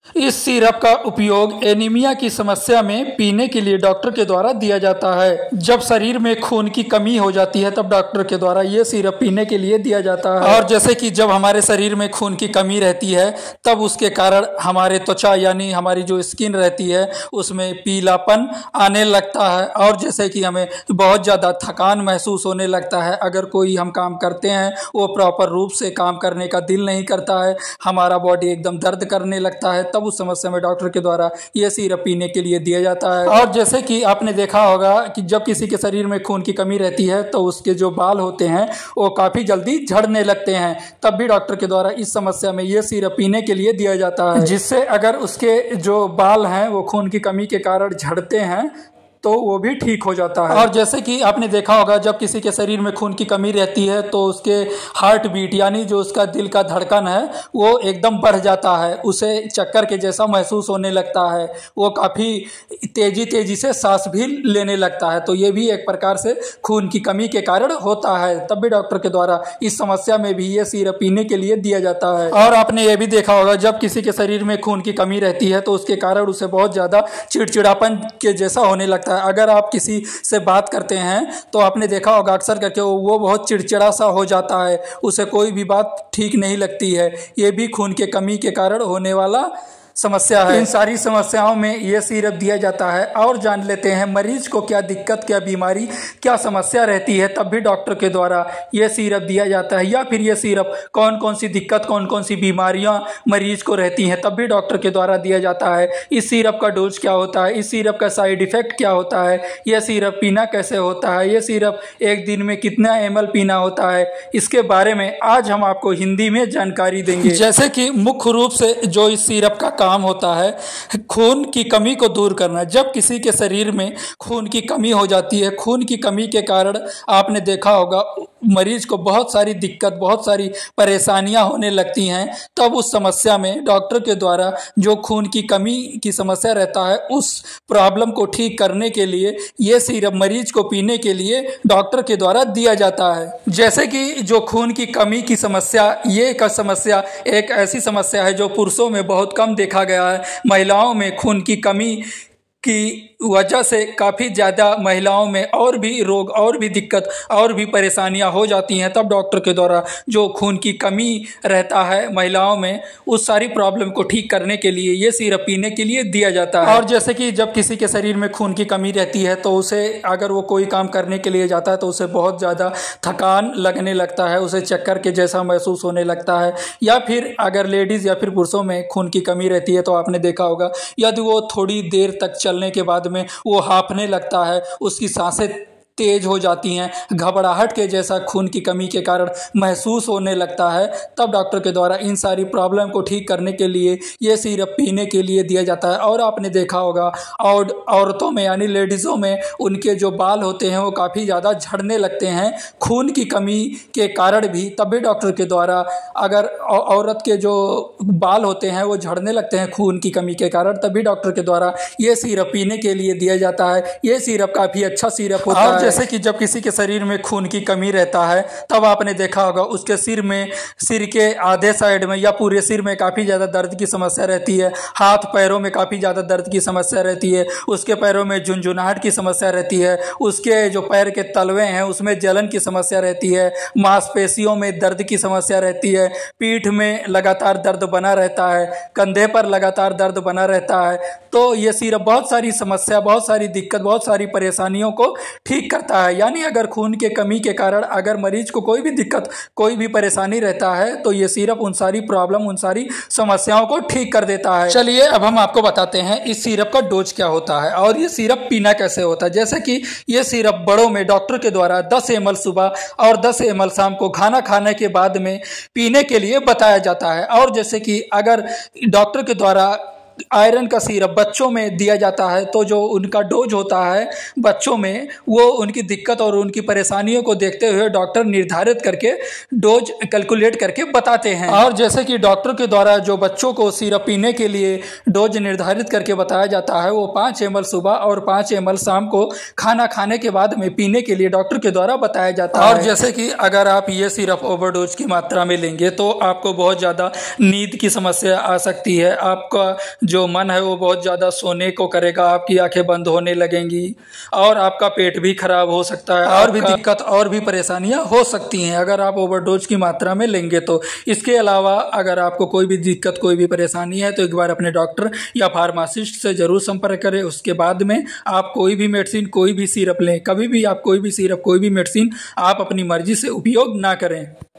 इस सिरप का उपयोग एनीमिया की समस्या में पीने के लिए डॉक्टर के द्वारा दिया जाता है। जब शरीर में खून की कमी हो जाती है तब डॉक्टर के द्वारा ये सिरप पीने के लिए दिया जाता है। और जैसे कि जब हमारे शरीर में खून की कमी रहती है तब उसके कारण हमारे त्वचा यानी हमारी जो स्किन रहती है उसमें पीलापन आने लगता है और जैसे कि हमें बहुत ज़्यादा थकान महसूस होने लगता है। अगर कोई हम काम करते हैं वो प्रॉपर रूप से काम करने का दिल नहीं करता है, हमारा बॉडी एकदम दर्द करने लगता है, तब उस समस्या में डॉक्टर के द्वारा यह सिरप पीने के लिए दिया जाता है। और जैसे कि आपने देखा होगा कि जब किसी के शरीर में खून की कमी रहती है तो उसके जो बाल होते हैं वो काफ़ी जल्दी झड़ने लगते हैं, तब भी डॉक्टर के द्वारा इस समस्या में यह सिरप पीने के लिए दिया जाता है, जिससे अगर उसके जो बाल हैं वो खून की कमी के कारण झड़ते हैं तो वो भी ठीक हो जाता है। और जैसे कि आपने देखा होगा जब किसी के शरीर में खून की कमी रहती है तो उसके हार्ट बीट यानी जो उसका दिल का धड़कन है वो एकदम बढ़ जाता है, उसे चक्कर के जैसा महसूस होने लगता है, वो काफ़ी तेजी से सांस भी लेने लगता है। तो ये भी एक प्रकार से खून की कमी के कारण होता है, तब भी डॉक्टर के द्वारा इस समस्या में भी ये सिरप पीने के लिए दिया जाता है। और आपने ये भी देखा होगा जब किसी के शरीर में खून की कमी रहती है तो उसके कारण उसे बहुत ज़्यादा चिड़चिड़ापन के जैसा होने लगता है। अगर आप किसी से बात करते हैं तो आपने देखा होगा अक्सर करके वो बहुत चिड़चिड़ा सा हो जाता है, उसे कोई भी बात ठीक नहीं लगती है। ये भी खून के कमी के कारण होने वाला समस्या है। इन सारी समस्याओं में यह सिरप दिया जाता है। और जान लेते हैं मरीज को क्या दिक्कत, क्या बीमारी, क्या समस्या रहती है, तब भी डॉक्टर के द्वारा यह सिरप दिया जाता है। या फिर यह सिरप कौन कौन सी दिक्कत, कौन कौन सी बीमारियां मरीज को रहती हैं, तब भी डॉक्टर के द्वारा दिया जाता है। इस सिरप का डोज क्या होता है, इस सिरप का साइड इफेक्ट क्या होता है, यह सिरप पीना कैसे होता है, यह सिरप एक दिन में कितना ml पीना होता है, इसके बारे में आज हम आपको हिंदी में जानकारी देंगे। जैसे कि मुख्य रूप से जो इस सिरप का काम होता है खून की कमी को दूर करना। जब किसी के शरीर में खून की कमी हो जाती है, खून की कमी के कारण आपने देखा होगा मरीज को बहुत सारी दिक्कत, बहुत सारी परेशानियां होने लगती हैं, तब उस समस्या में डॉक्टर के द्वारा जो खून की कमी की समस्या रहता है उस प्रॉब्लम को ठीक करने के लिए ये सिरप मरीज को पीने के लिए डॉक्टर के द्वारा दिया जाता है। जैसे कि जो खून की कमी की समस्या, ये एक समस्या एक ऐसी समस्या है जो पुरुषों में बहुत कम देखा गया है। महिलाओं में खून की कमी की वजह से काफ़ी ज़्यादा महिलाओं में और भी रोग, और भी दिक्कत, और भी परेशानियां हो जाती हैं, तब डॉक्टर के द्वारा जो खून की कमी रहता है महिलाओं में उस सारी प्रॉब्लम को ठीक करने के लिए ये सिरप पीने के लिए दिया जाता है। और जैसे कि जब किसी के शरीर में खून की कमी रहती है तो उसे अगर वो कोई काम करने के लिए जाता है तो उसे बहुत ज़्यादा थकान लगने लगता है, उसे चक्कर के जैसा महसूस होने लगता है। या फिर अगर लेडीज़ या फिर पुरुषों में खून की कमी रहती है तो आपने देखा होगा यदि वो थोड़ी देर तक चलने के बाद में वो हांफने लगता है, उसकी सांसें तेज हो जाती हैं, घबराहट के जैसा खून की कमी के कारण महसूस होने लगता है, तब डॉक्टर के द्वारा इन सारी प्रॉब्लम को ठीक करने के लिए ये सिरप पीने के लिए दिया जाता है। और आपने देखा होगा और औरतों में यानी लेडीज़ों में उनके जो बाल होते हैं वो काफ़ी ज़्यादा झड़ने लगते हैं खून की कमी के कारण भी, तब भी डॉक्टर के द्वारा अगर औरत के जो बाल होते हैं वो झड़ने लगते हैं खून की कमी के कारण, तभी डॉक्टर के द्वारा ये सिरप पीने के लिए दिया जाता है। ये सिरप काफ़ी अच्छा सिरप होता है। जैसे कि जब किसी के शरीर में खून की कमी रहता है तब आपने देखा होगा उसके सिर के आधे साइड में या पूरे सिर में काफ़ी ज़्यादा दर्द की समस्या रहती है, हाथ पैरों में काफ़ी ज़्यादा दर्द की समस्या रहती है, उसके पैरों में झुनझुनाहट की समस्या रहती है, उसके जो पैर के तलवे हैं उसमें जलन की समस्या रहती है, मांसपेशियों में दर्द की समस्या रहती है, पीठ में लगातार दर्द बना रहता है, कंधे पर लगातार दर्द बना रहता है। तो ये सिरप बहुत सारी समस्या, बहुत सारी दिक्कत, बहुत सारी परेशानियों को ठीक करता है। यानी अगर खून के कमी के कारण अगर मरीज को कोई भी दिक्कत, कोई भी परेशानी रहता है तो ये सिरप उन सारी प्रॉब्लम, उन सारी समस्याओं को ठीक कर देता है। चलिए अब हम आपको बताते हैं इस सिरप का डोज क्या होता है और ये सिरप पीना कैसे होता है। जैसे कि ये सिरप बड़ों में डॉक्टर के द्वारा 10 ml सुबह और 10 ml शाम को खाना खाने के बाद में पीने के लिए बताया जाता है। और जैसे कि अगर डॉक्टर के द्वारा आयरन का सिरप बच्चों में दिया जाता है तो जो उनका डोज होता है बच्चों में, वो उनकी दिक्कत और उनकी परेशानियों को देखते हुए डॉक्टर निर्धारित करके डोज कैलकुलेट करके बताते हैं। और जैसे कि डॉक्टर के द्वारा जो बच्चों को सिरप पीने के लिए डोज निर्धारित करके बताया जाता है वो 5 ml सुबह और 5 ml शाम को खाना खाने के बाद में पीने के लिए डॉक्टर के द्वारा बताया जाता है। और जैसे कि अगर आप ये सिरप ओवरडोज की मात्रा में लेंगे तो आपको बहुत ज़्यादा नींद की समस्या आ सकती है, आपका जो मन है वो बहुत ज़्यादा सोने को करेगा, आपकी आंखें बंद होने लगेंगी और आपका पेट भी खराब हो सकता है और भी दिक्कत और भी परेशानियां हो सकती हैं अगर आप ओवरडोज की मात्रा में लेंगे तो। इसके अलावा अगर आपको कोई भी दिक्कत कोई भी परेशानी है तो एक बार अपने डॉक्टर या फार्मासिस्ट से ज़रूर संपर्क करें। उसके बाद में आप कोई भी मेडिसिन कोई भी सिरप लें, कभी भी आप कोई भी सिरप कोई भी मेडिसिन आप अपनी मर्जी से उपयोग ना करें।